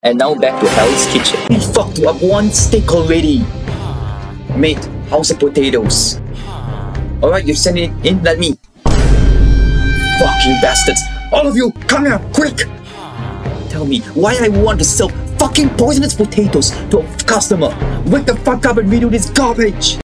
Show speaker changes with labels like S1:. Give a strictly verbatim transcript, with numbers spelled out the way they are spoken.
S1: And now back to Hell's Kitchen. We fucked up one steak already. Mate, how's the potatoes? Alright, you're sending it in, let me. Fucking bastards. All of you, come here, quick! Tell me, why I want to sell fucking poisonous potatoes to a customer? Wake the fuck up and redo this garbage!